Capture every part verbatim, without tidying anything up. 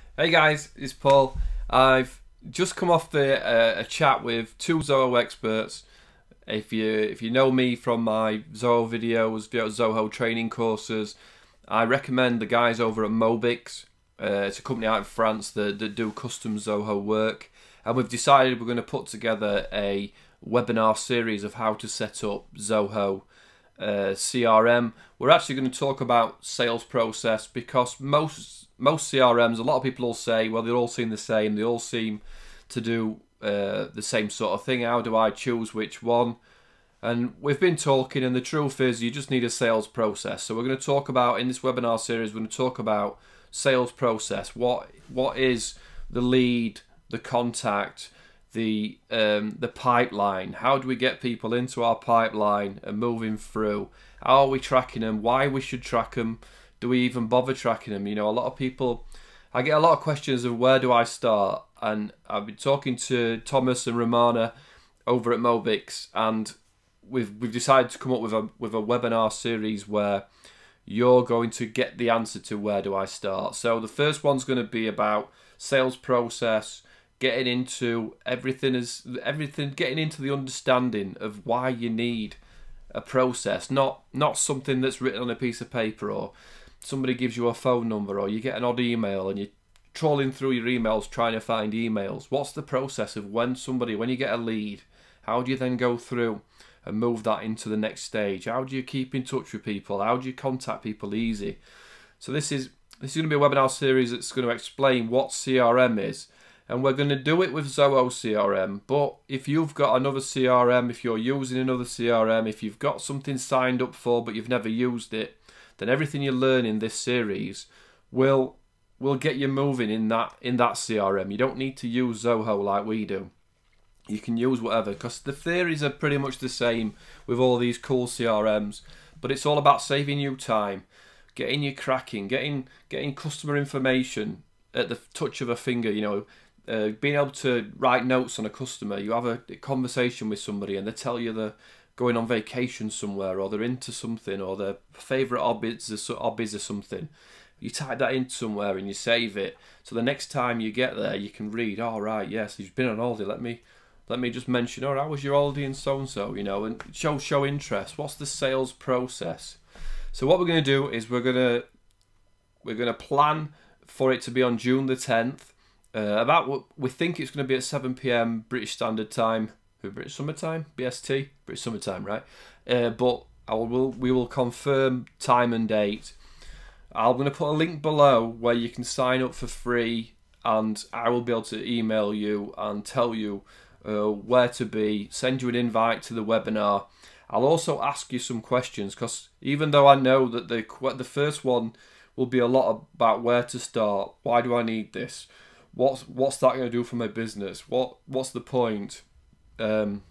Hey guys, it's Paul. I've just come off the uh, a chat with two Zoho experts. If you if you know me from my Zoho videos, Zoho training courses, I recommend the guys over at Mobix. Uh, it's a company out in France that, that do custom Zoho work, and we've decided we're going to put together a webinar series of how to set up Zoho uh, C R M. We're actually going to talk about sales process because most most C R Ms, a lot of people will say, well, they all seem the same. They all seem to do uh, the same sort of thing. How do I choose which one? And we've been talking, and the truth is you just need a sales process. So we're going to talk about, in this webinar series, we're going to talk about sales process. What What is the lead, the contact, the um, the pipeline? How do we get people into our pipeline and moving through? How are we tracking them? Why we should track them? Do we even bother tracking them? You know, a lot of people, I get a lot of questions of where do I start? And I've been talking to Thomas and Romana over at Mobix, and we've we've decided to come up with a with a webinar series where you're going to get the answer to where do I start. So the first one's going to be about sales process, getting into everything is everything, getting into the understanding of why you need a process, not not something that's written on a piece of paper, or somebody gives you a phone number, or you get an odd email and you're trawling through your emails trying to find emails. What's the process of when somebody, when you get a lead, how do you then go through and move that into the next stage? How do you keep in touch with people? How do you contact people easy? So this is this is going to be a webinar series that's going to explain what C R M is, and we're going to do it with Zoho C R M. But if you've got another C R M, if you're using another C R M, if you've got something signed up for but you've never used it, then everything you learn in this series will will get you moving in that in that C R M. You don't need to use Zoho like we do. You can use whatever, because the theories are pretty much the same with all these cool C R Ms, but it's all about saving you time, getting you cracking, getting getting customer information at the touch of a finger. You know, uh, being able to write notes on a customer. You have a, a conversation with somebody and they tell you they're going on vacation somewhere, or they're into something, or their favourite hobbies or, hobbies or something. You type that in somewhere and you save it, so the next time you get there you can read, oh right, yes, he's been on holiday, let me let me just mention, oh, how was your holiday and so and so, you know, and show show interest. What's the sales process? So what we're going to do is we're going to we're going to plan for it to be on June the tenth. Uh, about we think it's going to be at seven p m British Standard Time, British Summer Time, B S T, British Summer Time, right? Uh, but I will we will confirm time and date. I'm going to put a link below where you can sign up for free, and I will be able to email you and tell you uh, where to be, send you an invite to the webinar. I'll also ask you some questions, because even though I know that the the first one will be a lot about where to start, why do I need this, what's what's that going to do for my business, what what's the point, um,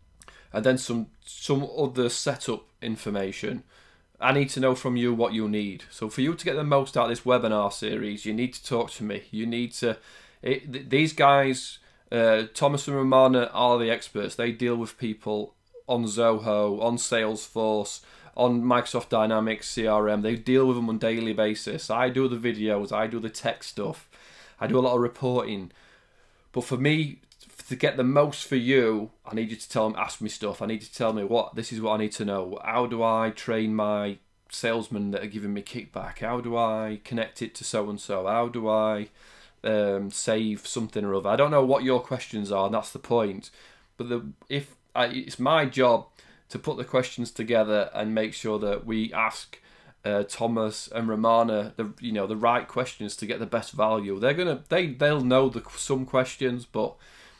and then some some other setup information. I need to know from you what you need. So for you to get the most out of this webinar series, you need to talk to me. You need to... It, th these guys, uh, Thomas and Romana, are the experts. They deal with people on Zoho, on Salesforce, on Microsoft Dynamics C R M. They deal with them on a daily basis. I do the videos. I do the tech stuff. I do a lot of reporting. But for me, to get the most for you, I need you to tell them, ask me stuff. I need you to tell me what, this is what I need to know. How do I train my salesmen that are giving me kickback? How do I connect it to so-and-so? How do I um, save something or other? I don't know what your questions are, and that's the point. But the, if I, it's my job to put the questions together and make sure that we ask uh, Thomas and Romana the you know the right questions to get the best value. They're gonna they they'll know the some questions, but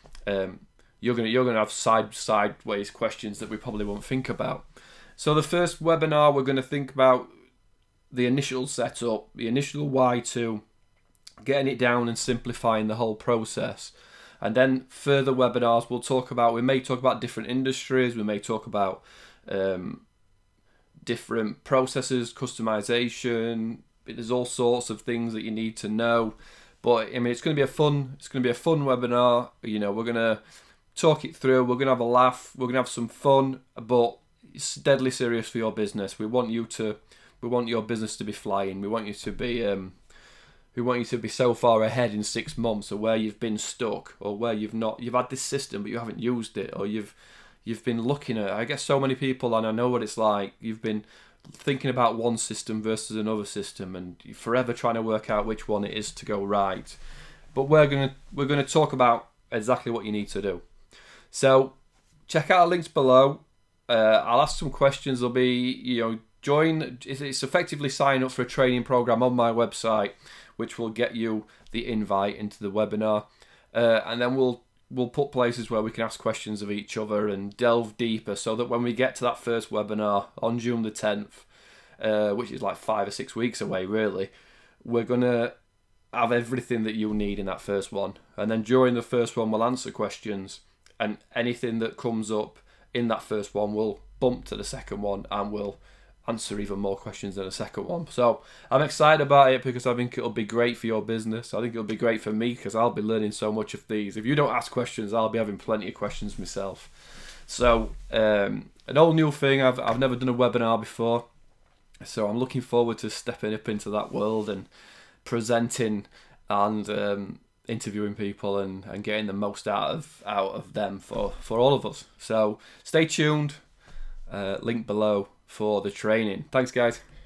Um, you're gonna you're gonna have side sideways questions that we probably won't think about. So the first webinar, we're gonna think about the initial setup, the initial why to, getting it down and simplifying the whole process. And then further webinars, we'll talk about. We may talk about different industries. We may talk about um, different processes, customization. There's all sorts of things that you need to know. But I mean, it's going to be a fun. It's going to be a fun webinar. You know, we're going to talk it through. We're going to have a laugh. We're going to have some fun. But it's deadly serious for your business. We want you to. We want your business to be flying. We want you to be um, who want you to be so far ahead in six months, or where you've been stuck, or where you've not, you've had this system but you haven't used it, or you've you've been looking at, I guess so many people, and I know what it's like, you've been thinking about one system versus another system, and you're forever trying to work out which one it is to go right. But we're gonna we're gonna talk about exactly what you need to do. So check out our links below. Uh, I'll ask some questions. There'll be, you know, join. It's effectively sign up for a training program on my website, which will get you the invite into the webinar, uh, and then we'll we'll put places where we can ask questions of each other and delve deeper, so that when we get to that first webinar on June the tenth, uh, which is like five or six weeks away, really, we're gonna have everything that you'll need in that first one. And then during the first one, we'll answer questions, and anything that comes up in that first one will bump to the second one, and we'll answer even more questions than the second one. So I'm excited about it because I think it'll be great for your business. I think it'll be great for me because I'll be learning so much of these. If you don't ask questions, I'll be having plenty of questions myself. So um, an all new thing. I've, I've never done a webinar before, so I'm looking forward to stepping up into that world and presenting and um, interviewing people and, and getting the most out of out of them for, for all of us. So stay tuned. Uh, link below for the training. Thanks, guys.